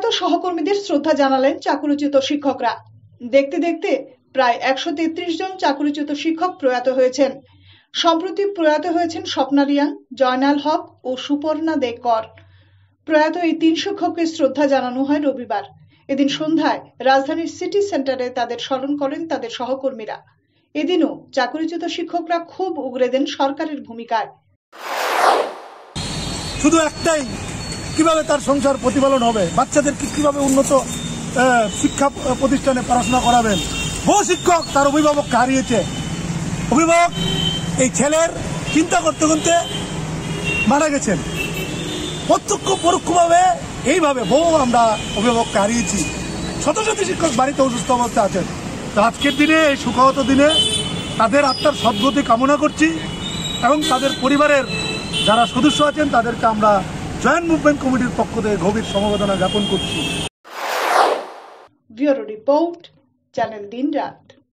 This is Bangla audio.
সহকর্মীদের শ্রদ্ধা জানালেন চাকরিচ্যুত শিক্ষকরা। দেখতে দেখতে প্রায় 133 জন চাকরিচ্যুত শিক্ষক প্রয়াত হয়েছেন। সম্প্রতি প্রয়াত হয়েছেন স্বপ্না রিয়াং, জয়নাল হক ও সুপর্ণা দে কর। প্রয়াত এই 3 শিক্ষককে শ্রদ্ধা জানানো হয় রবিবার। এদিন সন্ধ্যায় রাজধানীর সিটি সেন্টারে তাদের স্মরণ করেন তাদের সহকর্মীরা। এদিনও চাকরিচ্যুত শিক্ষকরা খুব উগরে দেন সরকারের ভূমিকায়। শুধু একটাই, কিভাবে তার সংসার প্রতিপালন হবে, বাচ্চাদেরকে কিভাবে উন্নত শিক্ষা প্রতিষ্ঠানে পড়াশোনা করাবেন। বহু শিক্ষক তার অভিভাবককে হারিয়েছে। অভিভাবক এই ছেলের চিন্তা করতে করতে মারা গেছেন। প্রত্যক্ষ পরোক্ষভাবে এইভাবে বহু আমরা অভিভাবককে হারিয়েছি। শত শত শিক্ষক বাড়িতে অসুস্থ অবস্থায় আছেন। তো আজকের দিনে, এই সুখাহত দিনে তাদের আত্মার সদ্গতি কামনা করছি এবং তাদের পরিবারের যারা সদস্য আছেন তাদেরকে আমরা জয়েন্ট মুভমেন্ট কমিটির পক্ষ থেকে গভীর সমবেদনা জ্ঞাপন করছি। ব্যুরো রিপোর্ট, চ্যানেল দিন রাত।